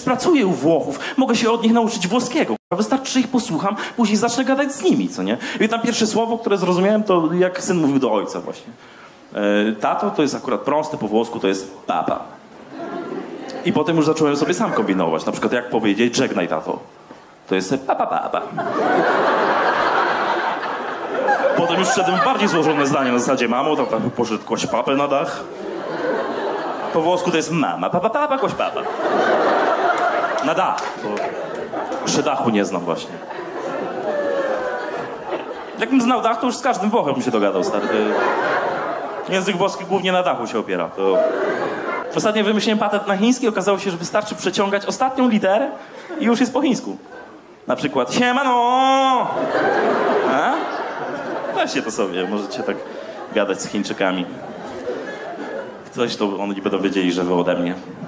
pracuję u Włochów, mogę się od nich nauczyć włoskiego. Wystarczy, że ich posłucham, później zacznę gadać z nimi, co nie? I tam pierwsze słowo, które zrozumiałem, to jak syn mówił do ojca właśnie. Tato to jest akurat proste, po włosku to jest papa. I potem już zacząłem sobie sam kombinować. Na przykład jak powiedzieć żegnaj tato. To jest papa. Potem już wszedłem w bardziej złożone zdanie na zasadzie mamo, tam poszedł kłaść papę na dach. Po włosku to jest mama, papa, kłaść papa. Na dach, bo jeszcze dachu nie znam właśnie. Jakbym znał dach, to już z każdym Włochem bym się dogadał, stary. Język włoski głównie na dachu się opiera. To... Ostatnio wymyśliłem patent na chiński, okazało się, że wystarczy przeciągać ostatnią literę i już jest po chińsku. Na przykład siemano! A? Weźcie to sobie, możecie tak gadać z Chińczykami. Coś to oni będą wiedzieli, że wy ode mnie.